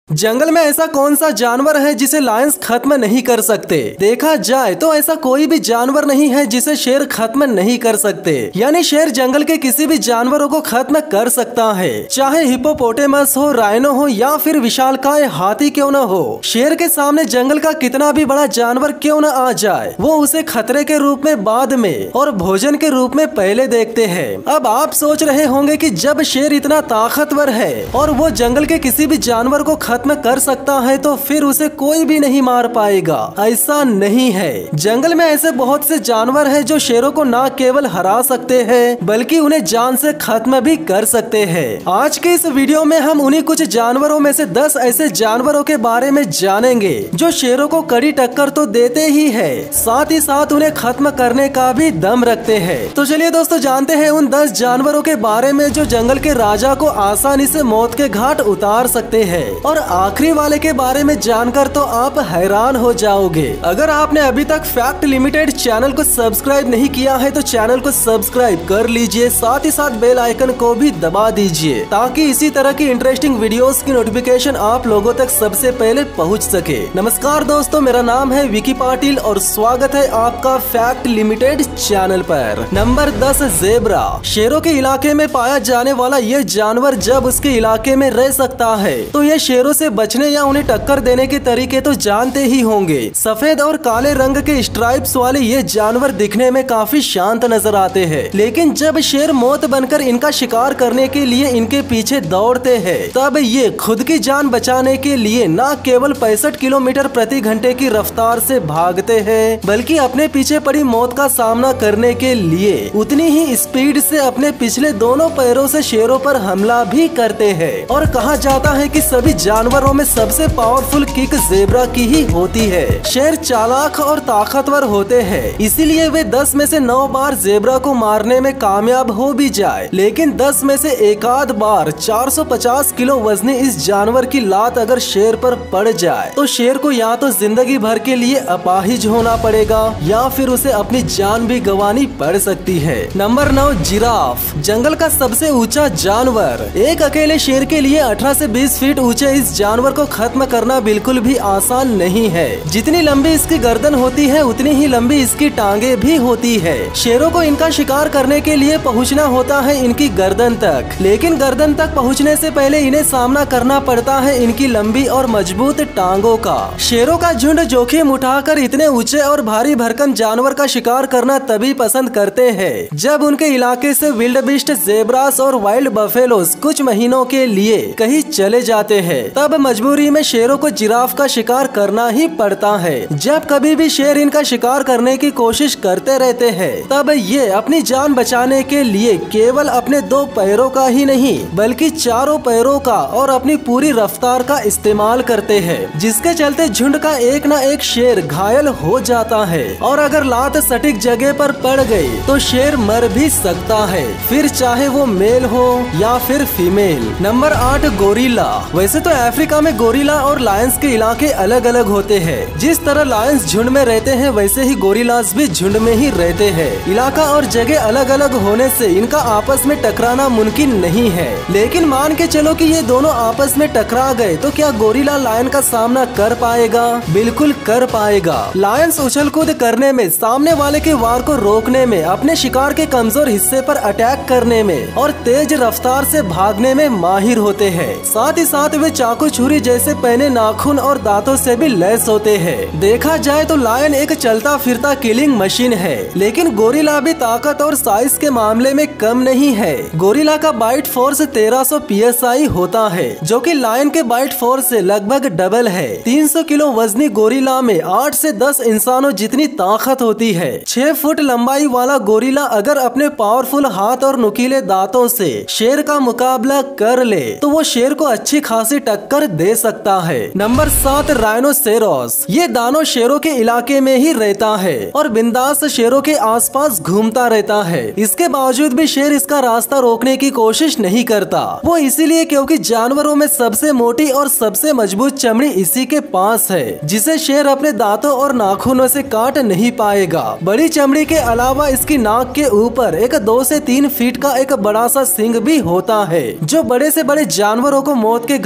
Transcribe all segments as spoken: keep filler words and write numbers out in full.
जंगल में ऐसा कौन सा जानवर है जिसे लायंस खत्म नहीं कर सकते? देखा जाए तो ऐसा कोई भी जानवर नहीं है जिसे शेर खत्म नहीं कर सकते। यानी शेर जंगल के किसी भी जानवरों को खत्म कर सकता है, चाहे हिप्पोपोटेमस हो, राइनो हो या फिर विशालकाय हाथी क्यों न हो। शेर के सामने जंगल का कितना भी बड़ा जानवर क्यों न आ जाए, वो उसे खतरे के रूप में बाद में और भोजन के रूप में पहले देखते हैं। अब आप सोच रहे होंगे कि जब शेर इतना ताकतवर है और वो जंगल के किसी भी जानवर को खत्म कर सकता है तो फिर उसे कोई भी नहीं मार पाएगा। ऐसा नहीं है। जंगल में ऐसे बहुत से जानवर हैं जो शेरों को न केवल हरा सकते हैं बल्कि उन्हें जान से खत्म भी कर सकते हैं। आज के इस वीडियो में हम उन्हीं कुछ जानवरों में से दस ऐसे जानवरों के बारे में जानेंगे जो शेरों को कड़ी टक्कर तो देते ही है, साथ ही साथ उन्हें खत्म करने का भी दम रखते हैं। तो चलिए दोस्तों जानते हैं उन दस जानवरों के बारे में जो जंगल के राजा को आसानी से मौत के घाट उतार सकते हैं। और आखिरी वाले के बारे में जानकर तो आप हैरान हो जाओगे। अगर आपने अभी तक फैक्ट लिमिटेड चैनल को सब्सक्राइब नहीं किया है तो चैनल को सब्सक्राइब कर लीजिए, साथ ही साथ बेल आइकन को भी दबा दीजिए ताकि इसी तरह की इंटरेस्टिंग वीडियोस की नोटिफिकेशन आप लोगों तक सबसे पहले पहुंच सके। नमस्कार दोस्तों, मेरा नाम है विकी पाटिल और स्वागत है आपका फैक्ट लिमिटेड चैनल पर। नंबर दस, ज़ेब्रा। शेरों के इलाके में पाया जाने वाला यह जानवर जब उसके इलाके में रह सकता है तो यह शेरों से बचने या उन्हें टक्कर देने के तरीके तो जानते ही होंगे। सफेद और काले रंग के स्ट्राइप्स वाले ये जानवर दिखने में काफी शांत नजर आते हैं, लेकिन जब शेर मौत बनकर इनका शिकार करने के लिए इनके पीछे दौड़ते हैं तब ये खुद की जान बचाने के लिए न केवल पैंसठ किलोमीटर प्रति घंटे की रफ्तार से भागते हैं बल्कि अपने पीछे पड़ी मौत का सामना करने के लिए उतनी ही स्पीड से अपने पिछले दोनों पैरों से शेरों पर हमला भी करते हैं। और कहा जाता है कि सभी जानवरों में सबसे पावरफुल किक ज़ेब्रा की ही होती है। शेर चालाक और ताकतवर होते हैं, इसीलिए वे दस में से नौ बार ज़ेब्रा को मारने में कामयाब हो भी जाए, लेकिन दस में से एकाध बार चार सौ पचास किलो वजनी इस जानवर की लात अगर शेर पर पड़ जाए तो शेर को या तो जिंदगी भर के लिए अपाहिज होना पड़ेगा या फिर उसे अपनी जान भी गंवानी पड़ सकती है। नंबर नौ, जिराफ। जंगल का सबसे ऊंचा जानवर। एक अकेले शेर के लिए अठारह से बीस फीट ऊंचे इस जानवर को खत्म करना बिल्कुल भी आसान नहीं है। जितनी लंबी इसकी गर्दन होती है उतनी ही लंबी इसकी टांगे भी होती है। शेरों को इनका शिकार करने के लिए पहुंचना होता है इनकी गर्दन तक, लेकिन गर्दन तक पहुंचने से पहले इन्हें सामना करना पड़ता है इनकी लंबी और मजबूत टांगों का। शेरों का झुंड जोखिम उठाकर इतने ऊंचे और भारी भरकम जानवर का शिकार करना तभी पसंद करते हैं जब उनके इलाके से विल्डबीस्ट, ज़ेब्रास और वाइल्ड बफेलोस कुछ महीनों के लिए कहीं चले जाते हैं। तब मजबूरी में शेरों को जिराफ का शिकार करना ही पड़ता है। जब कभी भी शेर इनका शिकार करने की कोशिश करते रहते हैं तब ये अपनी जान बचाने के लिए केवल अपने दो पैरों का ही नहीं बल्कि चारों पैरों का और अपनी पूरी रफ्तार का इस्तेमाल करते हैं, जिसके चलते झुंड का एक न एक शेर घायल हो जाता है और अगर लात सटीक जगह पर पड़ गई तो शेर मर भी सकता है, फिर चाहे वो मेल हो या फिर फीमेल। नंबर आठ, गोरिल्ला। वैसे तो अफ्रीका में गोरिल्ला और लायंस के इलाके अलग अलग होते हैं। जिस तरह लायंस झुंड में रहते हैं वैसे ही गोरिल्लास भी झुंड में ही रहते हैं। इलाका और जगह अलग अलग होने से इनका आपस में टकराना मुमकिन नहीं है, लेकिन मान के चलो कि ये दोनों आपस में टकरा गए तो क्या गोरिल्ला लायन का सामना कर पाएगा? बिल्कुल कर पाएगा। लायंस उछल कूद करने में, सामने वाले के वार को रोकने में, अपने शिकार के कमजोर हिस्से पर अटैक करने में और तेज रफ्तार से भागने में माहिर होते हैं। साथ ही साथ वे चाकू छुरी जैसे पहने नाखून और दांतों से भी लैस होते हैं। देखा जाए तो लायन एक चलता फिरता किलिंग मशीन है, लेकिन गोरिल्ला भी ताकत और साइज के मामले में कम नहीं है। गोरिल्ला का बाइट फोर्स तेरह सौ पी एस आई होता है जो कि लायन के बाइट फोर्स से लगभग डबल है। तीन सौ किलो वजनी गोरिल्ला में आठ से दस इंसानों जितनी ताकत होती है। छह फुट लंबाई वाला गोरिल्ला अगर अपने पावरफुल हाथ और नुकीले दांतों से शेर का मुकाबला कर ले तो वो शेर को अच्छी खासी टक्कर दे सकता है। नंबर सात, राइनोसेरोस। ये दानव शेरों के इलाके में ही रहता है और बिंदास शेरों के आसपास घूमता रहता है। इसके बावजूद भी शेर इसका रास्ता रोकने की कोशिश नहीं करता। वो इसीलिए क्योंकि जानवरों में सबसे मोटी और सबसे मजबूत चमड़ी इसी के पास है, जिसे शेर अपने दांतों और नाखूनों से काट नहीं पाएगा। बड़ी चमड़ी के अलावा इसकी नाक के ऊपर एक दो से तीन फीट का एक बड़ा सा सिंग भी होता है जो बड़े से बड़े जानवरों को मौत के घाट उतार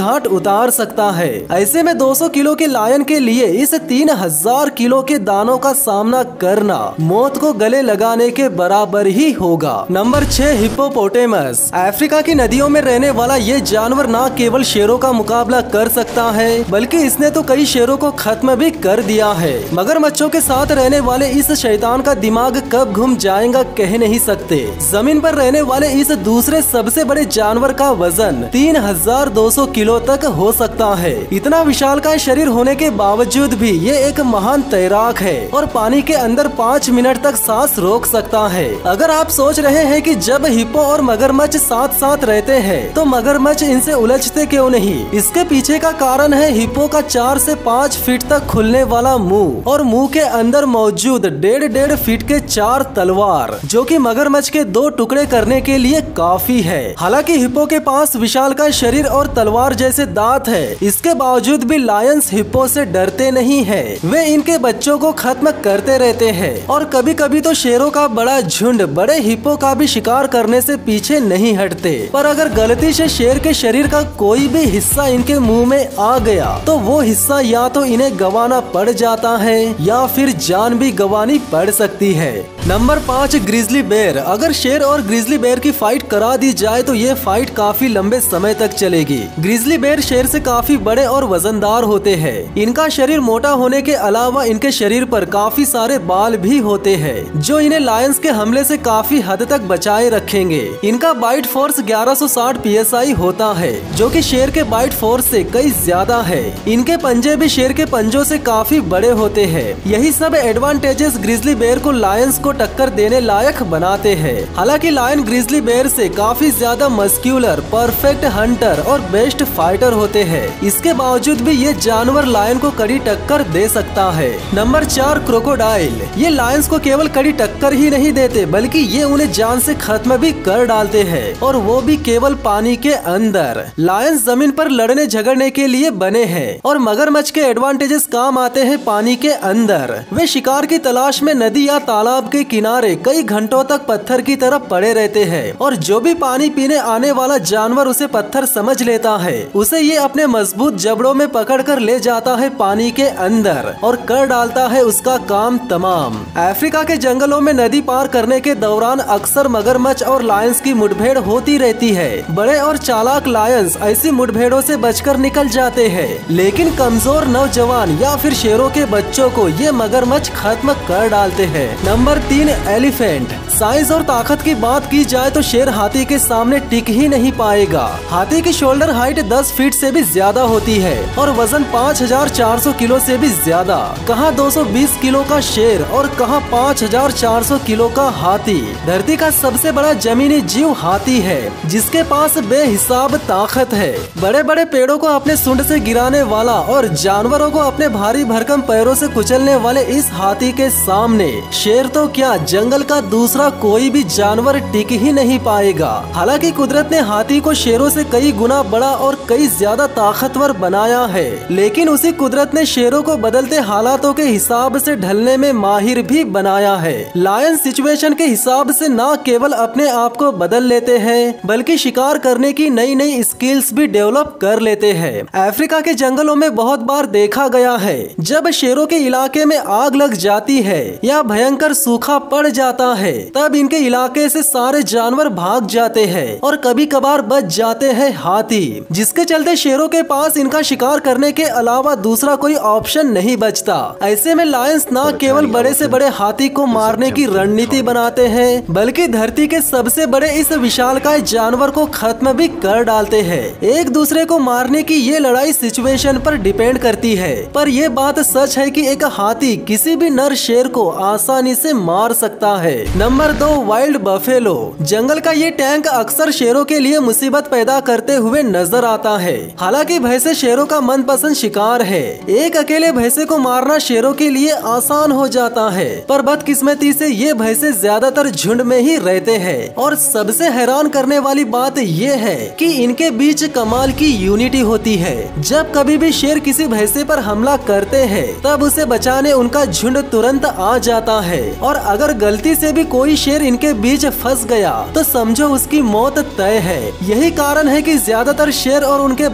शिकार सकता है। ऐसे में दो सौ किलो के लायन के लिए इस तीन हजार किलो के दानों का सामना करना मौत को गले लगाने के बराबर ही होगा। नंबर छह, हिप्पोपोटेमस। अफ्रीका की नदियों में रहने वाला ये जानवर न केवल शेरों का मुकाबला कर सकता है बल्कि इसने तो कई शेरों को खत्म भी कर दिया है। मगरमच्छों के साथ रहने वाले इस शैतान का दिमाग कब घूम जाएगा कह नहीं सकते। जमीन पर रहने वाले इस दूसरे सबसे बड़े जानवर का वजन तीन हजार दो सौ किलो तक हो सकता है। इतना विशालकाय शरीर होने के बावजूद भी ये एक महान तैराक है और पानी के अंदर पाँच मिनट तक सांस रोक सकता है। अगर आप सोच रहे हैं कि जब हिप्पो और मगरमच्छ साथ साथ रहते हैं तो मगरमच्छ इनसे उलझते क्यों नहीं, इसके पीछे का कारण है हिप्पो का चार से पाँच फीट तक खुलने वाला मुंह और मुंह के अंदर मौजूद डेढ़ डेढ़ फीट के चार तलवार, जो कि मगरमच्छ के दो टुकड़े करने के लिए काफी है। हालांकि हिप्पो के पास विशालकाय शरीर और तलवार जैसे दांत है, इसके बावजूद भी लायंस हिप्पो से डरते नहीं है। वे इनके बच्चों को खत्म करते रहते हैं और कभी कभी तो शेरों का बड़ा झुंड बड़े हिप्पो का भी शिकार करने से पीछे नहीं हटते। पर अगर गलती से शेर के शरीर का कोई भी हिस्सा इनके मुंह में आ गया तो वो हिस्सा या तो इन्हें गंवाना पड़ जाता है या फिर जान भी गंवानी पड़ सकती है। नंबर पाँच, ग्रिजली बेर। अगर शेर और ग्रिजली बेर की फाइट करा दी जाए तो ये फाइट काफी लंबे समय तक चलेगी। ग्रिजली बेर शेर से काफी बड़े और वजनदार होते हैं। इनका शरीर मोटा होने के अलावा इनके शरीर पर काफी सारे बाल भी होते हैं जो इन्हें लायंस के हमले से काफी हद तक बचाए रखेंगे। इनका बाइट फोर्स ग्यारह सौ साठ पी एस आई होता है जो कि शेर के बाइट फोर्स से कई ज्यादा है। इनके पंजे भी शेर के पंजों से काफी बड़े होते हैं। यही सब एडवांटेजेस ग्रिजली बेर को लायंस को टक्कर देने लायक बनाते हैं। हालांकि लायन ग्रिजली बेर से काफी ज्यादा मस्क्यूलर, परफेक्ट हंटर और बेस्ट फाइटर होते हैं। इसके बावजूद भी ये जानवर लायन को कड़ी टक्कर दे सकता है। नंबर चार, क्रोकोडाइल। ये लायंस को केवल कड़ी टक्कर ही नहीं देते बल्कि ये उन्हें जान से खत्म भी कर डालते हैं और वो भी केवल पानी के अंदर। लायंस जमीन पर लड़ने झगड़ने के लिए बने हैं और मगरमच्छ के एडवांटेजेस काम आते हैं पानी के अंदर। वे शिकार की तलाश में नदी या तालाब के किनारे कई घंटों तक पत्थर की तरफ पड़े रहते हैं और जो भी पानी पीने आने वाला जानवर उसे पत्थर समझ लेता है उसे ये अपने मजबूत जबड़ों में पकड़कर ले जाता है पानी के अंदर और कर डालता है उसका काम तमाम। अफ्रीका के जंगलों में नदी पार करने के दौरान अक्सर मगरमच्छ और लायंस की मुठभेड़ होती रहती है। बड़े और चालाक लायंस ऐसी मुठभेड़ों से बचकर निकल जाते हैं, लेकिन कमजोर नौजवान या फिर शेरों के बच्चों को ये मगरमच्छ खत्म कर डालते हैं। नंबर तीन, एलिफेंट। साइज और ताकत की बात की जाए तो शेर हाथी के सामने टिक ही नहीं पाएगा। हाथी की शोल्डर हाइट दस फीट से भी ज्यादा होती है और वजन पाँच हजार चार सौ किलो से भी ज्यादा। कहाँ दो सौ बीस किलो का शेर और कहाँ पाँच हजार चार सौ किलो का हाथी। धरती का सबसे बड़ा जमीनी जीव हाथी है जिसके पास बेहिसाब ताकत है। बड़े बड़े पेड़ों को अपने सूंड से गिराने वाला और जानवरों को अपने भारी भरकम पैरों से कुचलने वाले इस हाथी के सामने शेर तो क्या जंगल का दूसरा कोई भी जानवर टिक ही नहीं पाएगा। हालांकि कुदरत ने हाथी को शेरों से कई गुना बड़ा और कई ज्यादा ताकतवर बनाया है, लेकिन उसी कुदरत ने शेरों को बदलते हालातों के हिसाब से ढलने में माहिर भी बनाया है। लायन सिचुएशन के हिसाब से न केवल अपने आप को बदल लेते हैं बल्कि शिकार करने की नई नई स्किल्स भी डेवलप कर लेते हैं। अफ्रीका के जंगलों में बहुत बार देखा गया है जब शेरों के इलाके में आग लग जाती है या भयंकर सूखा पड़ जाता है तब इनके इलाके से सारे जानवर भाग जाते हैं और कभी कभार बच जाते हैं हाथी, जिसके चलते शेरों के पास इनका शिकार करने के अलावा दूसरा कोई ऑप्शन नहीं बचता। ऐसे में लायंस न केवल बड़े से बड़े हाथी को मारने की रणनीति बनाते हैं बल्कि धरती के सबसे बड़े इस विशालकाय जानवर को खत्म भी कर डालते हैं। एक दूसरे को मारने की ये लड़ाई सिचुएशन पर डिपेंड करती है, पर यह बात सच है कि एक हाथी किसी भी नर शेर को आसानी से मार सकता है। नंबर दो, वाइल्ड बफेलो। जंगल का ये टैंक अक्सर शेरों के लिए मुसीबत पैदा करते हुए नजर आता है। हालांकि भैंसे शेरों का मनपसंद शिकार है। एक अकेले भैंसे को मारना शेरों के लिए आसान हो जाता है, पर बदकिस्मती से ये भैंसे ज्यादातर झुंड में ही रहते हैं और सबसे हैरान करने वाली बात ये है कि इनके बीच कमाल की यूनिटी होती है। जब कभी भी शेर किसी भैंसे पर हमला करते हैं तब उसे बचाने उनका झुंड तुरंत आ जाता है और अगर गलती से भी कोई शेर इनके बीच फंस गया तो समझो उसकी मौत तय है। यही कारण है कि ज्यादातर शेर और उनके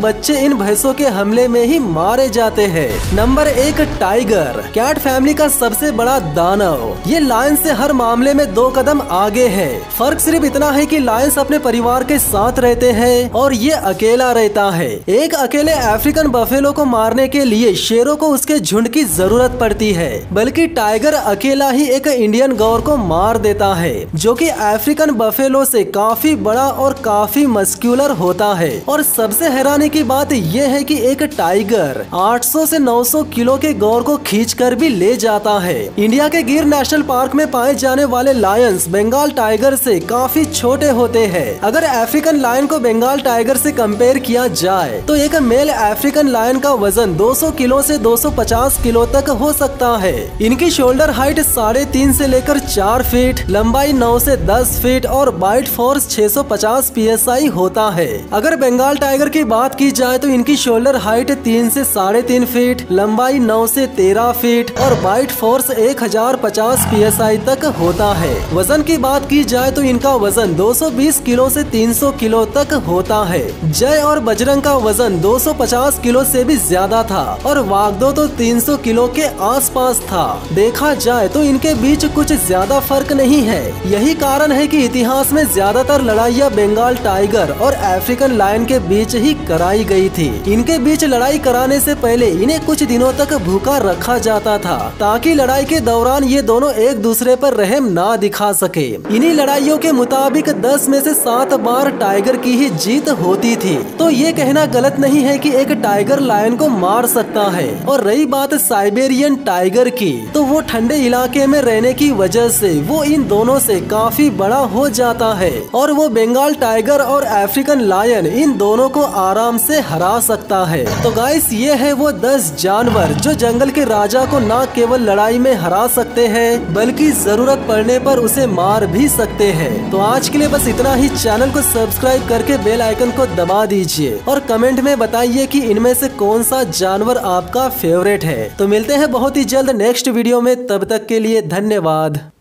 बच्चे इन भैंसों के हमले में ही मारे जाते हैं। नंबर एक, टाइगर, कैट फैमिली का सबसे बड़ा दानव। ये लायन से हर मामले में दो कदम आगे है। फर्क सिर्फ इतना है कि लायंस अपने परिवार के साथ रहते हैं और ये अकेला रहता है। एक अकेले अफ्रीकन बफेलो को मारने के लिए शेरों को उसके झुंड की जरूरत पड़ती है, बल्कि टाइगर अकेला ही एक इंडियन गौर को मार देता है, जो कि अफ्रीकन बफेलो से काफी बड़ा और काफी मस्क्यूलर होता है। और सबसे हैरानी की बात यह है कि एक टाइगर आठ सौ से नौ सौ किलो के गौर को खींचकर भी ले जाता है। इंडिया के गिर नेशनल पार्क में पाए जाने वाले लायंस बंगाल टाइगर से काफी छोटे होते हैं। अगर अफ्रीकन लायन को बंगाल टाइगर से कंपेयर किया जाए तो एक मेल अफ्रीकन लायन का वजन दो सौ किलो से दो सौ पचास किलो तक हो सकता है। इनकी शोल्डर हाइट साढ़े तीन से लेकर चार फीट, लंबाई नौ से दस फीट और बाइट फोर्स छह सौ पचास पी एस आई होता है। अगर बंगाल टाइगर की बात की जाए तो इनकी शोल्डर हाइट तीन से साढ़े तीन फीट, लंबाई नौ से तेरह फीट और बाइट फोर्स एक हजार पचास पी एस आई तक होता है। वजन की बात की जाए तो इनका वजन दो सौ बीस किलो से तीन सौ किलो तक होता है। जय और बजरंग का वजन दो सौ पचास किलो से भी ज्यादा था और वागदो तो तीन सौ किलो के आसपास था। देखा जाए तो इनके बीच कुछ ज्यादा फर्क नहीं है। यही कारण है कि इतिहास में ज्यादातर लड़ाइयाँ बंगाल टाइगर और अफ्रीकन लायन के बीच ही कराई गई थी। इनके बीच लड़ाई कराने से पहले इन्हें कुछ दिनों तक भूखा रखा जाता था, ताकि लड़ाई के दौरान ये दोनों एक दूसरे पर रहम ना दिखा सके। इन्हीं लड़ाइयों के मुताबिक दस में से सात बार टाइगर की ही जीत होती थी। तो ये कहना गलत नहीं है कि एक टाइगर लायन को मार सकता है। और रही बात साइबेरियन टाइगर की, तो वो ठंडे इलाके में रहने की वजह से वो इन दोनों से काफी बड़ा हो जाता है और वो बंगाल टाइगर और अफ्रीकन लायन इन दोनों को आराम से हरा सकता है। तो गाइस, ये है वो दस जानवर जो जंगल के राजा को न केवल लड़ाई में हरा सकते हैं, बल्कि जरूरत पड़ने पर उसे मार भी सकते हैं। तो आज के लिए बस इतना ही। चैनल को सब्सक्राइब करके बेल आइकन को दबा दीजिए और कमेंट में बताइए कि इनमें से कौन सा जानवर आपका फेवरेट है। तो मिलते हैं बहुत ही जल्द नेक्स्ट वीडियो में, तब तक के लिए धन्यवाद।